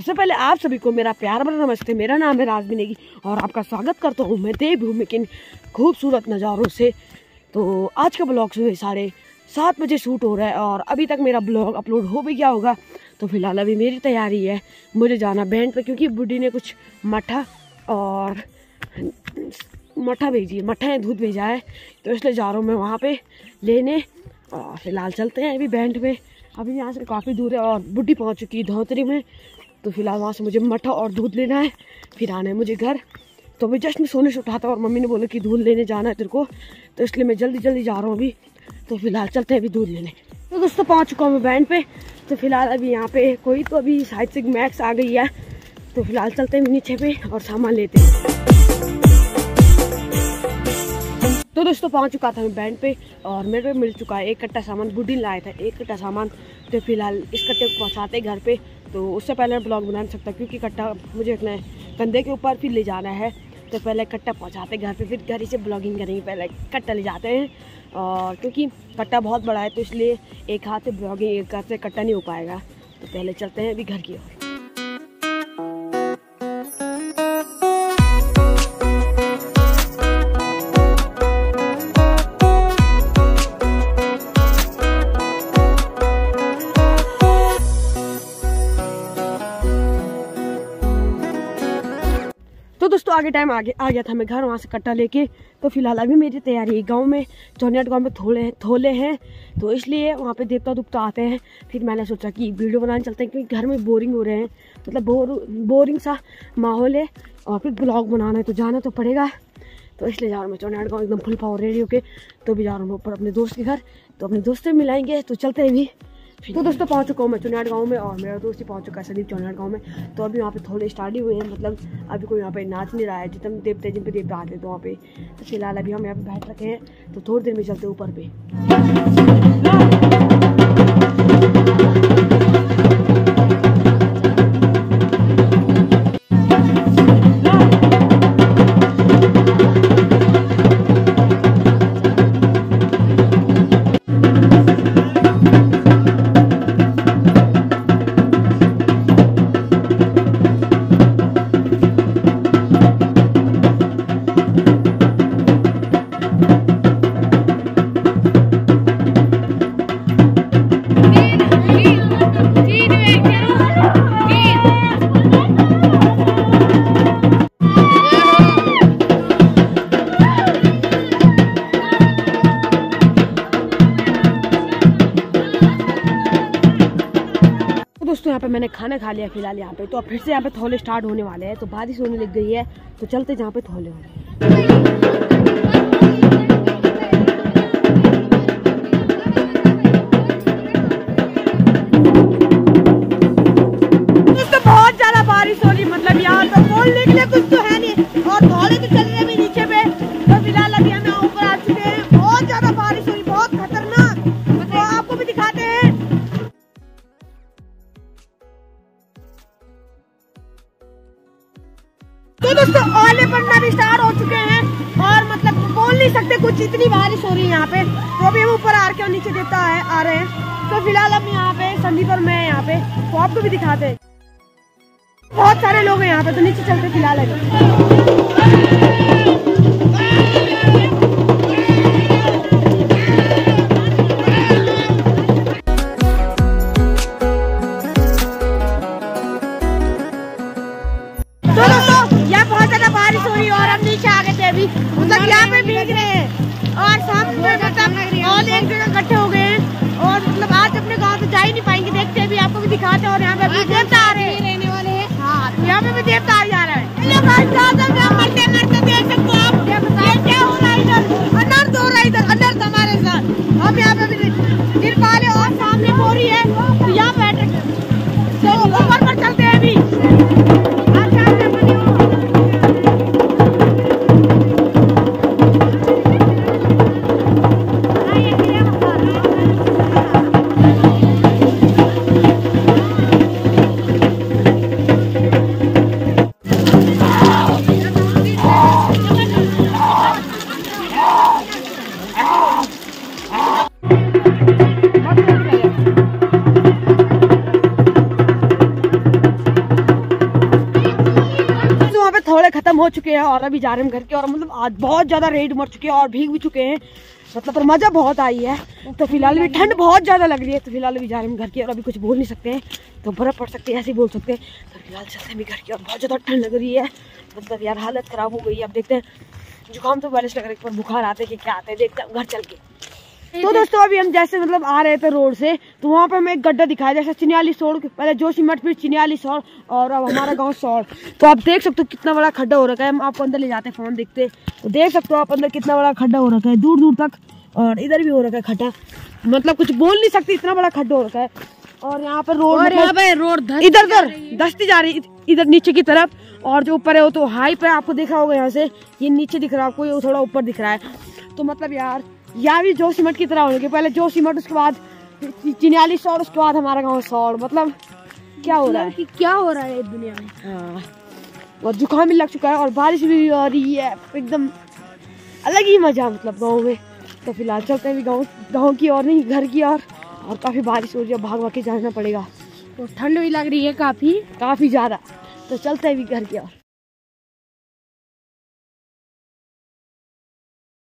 सबसे पहले आप सभी को मेरा प्यार भरा नमस्ते। मेरा नाम है राज नेगी और आपका स्वागत करता हूँ मैं देवभूमि के खूबसूरत नज़ारों से। तो आज का ब्लॉग सुबह 7:30 बजे शूट हो रहा है और अभी तक मेरा ब्लॉग अपलोड हो भी गया होगा। तो फिलहाल अभी मेरी तैयारी है मुझे जाना बैंड पे, क्योंकि बुढ़ी ने कुछ मठा है दूध भेजा है, तो इसलिए जा रहा हूँ मैं वहाँ पे लेने। और फिलहाल चलते हैं अभी बैंड पे। अभी यहाँ से काफ़ी दूर है और बुढ़ी पहुँच चुकी है धौतरी में। तो फिलहाल वहाँ से मुझे मठा और दूध लेना है, फिर आना है मुझे घर। तो अभी जस्ट मैं सोने से उठा था और मम्मी ने बोला कि दूध लेने जाना है तेरे को, तो इसलिए मैं जल्दी जल्दी जा रहा हूँ अभी। तो फिलहाल चलते हैं अभी दूध लेने। तो दोस्तों पहुँच चुका हूँ मैं बैंड पे। तो फिलहाल अभी यहाँ पे कोई तो अभी साइड से मैक्स आ गई है। तो फिलहाल चलते हैं नीचे पे और सामान लेते हैं। तो दोस्तों पहुँच चुका था मैं बैंड पे और मेरे को मिल चुका है एक कट्टा सामान। बुढ़ी लाया था एक कट्टा सामान। तो फिलहाल इस कट्टे को पहुँचाते घर पे। तो उससे पहले मैं ब्लॉग बना नहीं सकता, क्योंकि कट्टा मुझे रखना है कंधे के ऊपर, फिर ले जाना है। तो पहले कट्टा पहुँचाते घर पे, फिर घर ही से ब्लॉगिंग करेंगे। पहले कट्टा ले जाते हैं, और क्योंकि कट्टा बहुत बड़ा है तो इसलिए एक हाथ से ब्लॉगिंग एक हाथ से कट्टा नहीं हो पाएगा। तो पहले चलते हैं अभी घर की ओर। तो दोस्तों आगे टाइम आ गया था मैं घर वहाँ से कट्टा लेके। तो फिलहाल अभी मेरी तैयारी है गांव में, चौनियाट गांव में थोले हैं, तो इसलिए वहाँ पे देवता दुपता आते हैं। फिर मैंने सोचा कि वीडियो बनाने चलते हैं, क्योंकि घर में बोरिंग हो रहे हैं, मतलब बोरिंग सा माहौल है और फिर ब्लॉग बनाना है तो जाना तो पड़ेगा। तो इसलिए जा रहा हूँ मैं चौनियाट गाँव एकदम फुल पावर रेडी होके। तो भी जा रहा हूँ ऊपर अपने दोस्त के घर, तो अपने दोस्त से मिलाएंगे। तो चलते हैं भी। तो दोस्तों पहुंच चुका हूँ मैं चौनियाट गाँव में और मेरा दोस्त ही पहुंच चुका है संदीप चौनियाट गाँव में। तो अभी वहाँ पे थोड़े स्टार्ट ही हुए हैं, मतलब अभी कोई यहाँ पे नाच नहीं रहा है। जितने देवते जिन पे देवता आते तो वहाँ पे। तो फिलहाल अभी हम यहाँ पे बैठ रखे हैं, तो थोड़ी देर में चलते ऊपर पे। दोस्तों यहाँ पे मैंने खाना खा लिया फिलहाल यहाँ पे। तो अब फिर से यहाँ पे थोले स्टार्ट होने वाले हैं, तो बारिश होने लग गई है। तो चलते जहाँ पे थोले हो रहे हैं। दोस्तों बहुत ज्यादा बारिश हो रही, मतलब यहाँ तो बोलने के लिए कुछ तो है नहीं, और थोड़े तो चल रहे भी नीचे पे। तो फिलहाल अभी हम ऊपर आ चुके हैं। बहुत ज्यादा बारिश हो रही, बहुत खतरनाक। तो आपको भी दिखाते हैं। तो दोस्तों ओले पड़ना भी स्टार्ट हो चुके हैं और मतलब बोल नहीं सकते कुछ, इतनी बारिश हो रही है यहाँ पे। तो अभी हम ऊपर आ के नीचे देवता आ रहे हैं। तो फिलहाल हम यहाँ पे संदीप और मैं यहाँ पे, तो आपको भी दिखाते हैं। बहुत सारे लोग हैं यहाँ पे, तो नीचे चलते फिलहाल है। मतलब यहाँ पे भीग रहे हैं और साथ में मतलब और एक जगह इकट्ठे हो गए हैं। और मतलब आज अपने गांव से जा ही नहीं पाएंगे, देखते हैं भी आपको भी दिखाते हैं। और यहाँ पे अभी देवता आ रहे हैं, रहने वाले हैं। हाँ यहाँ पे भी देवता आ जा रहा है। मरते मरते देख सकते हो आप, क्या हो रहा है इधर, अनर्थ हो रहा है इधर, अनर्थ हमारे साथ। हम यहाँ पे भी तिरपाल और सामने बोरी है, तो यहाँ बैठे तो ऊपर पर चलते हैं अभी। चुके हैं और अभी जा रहे हैं घर के। और मतलब आज बहुत ज़्यादा रेड मर चुके हैं और भीग भी चुके हैं, मतलब पर मज़ा बहुत आई है। तो फिलहाल भी ठंड बहुत ज़्यादा लग रही है, तो फिलहाल अभी जा रहे हैं घर के और अभी कुछ बोल नहीं सकते हैं, तो बर्फ़ पड़ सकती है ऐसे ही बोल सकते हैं। तो फिलहाल चलते हैं घर के और बहुत ज़्यादा ठंड लग रही है, मतलब यार हालत ख़राब हो गई है। अब देखते हैं, जुकाम तो बारिश लग रहा है, पर बुखार आते कि क्या आते हैं, देखते हैं घर चल के। तो दोस्तों अभी हम जैसे मतलब आ रहे थे रोड से, तो वहाँ पे हमें एक गड्ढा दिखाया, जैसे चिन्याली सोड़, पहले जोशीमठ, फिर चिन्याली सोड़ और अब हमारा गांव सोड़। तो आप देख सकते हो कितना बड़ा खड्डा हो रखा है। हम आपको अंदर ले जाते हैं, फोन देखते, तो देख सकते हो आप अंदर कितना बड़ा खड्डा हो रखा है, दूर दूर तक। और इधर भी हो रखा है खड्डा, मतलब कुछ बोल नहीं सकती, इतना बड़ा खड्डा हो रखा है। और यहाँ पर रोड, और यहाँ पे रोड इधर धसती जा रही, इधर नीचे की तरफ। और जो ऊपर है वो तो हाई पे आपको देखा होगा, यहाँ से ये नीचे दिख रहा है आपको, ये थोड़ा ऊपर दिख रहा है। तो मतलब यार यहाँ भी जोशीमठ की तरह होने, पहले जोशीमठ, उसके बाद चिन्याली सोड़, उसके बाद हमारा गाँव सोड़। मतलब क्या हो रहा है, क्या हो रहा है इस दुनिया में। हाँ, और जुकाम भी लग चुका है और बारिश भी हो रही है, एकदम अलग ही मजा मतलब गाँव में। तो फिलहाल चलते हैं गाँव की और नहीं घर की और काफ़ी बारिश हो रही है, भाग के जाना पड़ेगा। तो ठंड भी लग रही है काफ़ी ज़्यादा, तो चलते हैं भी घर की और।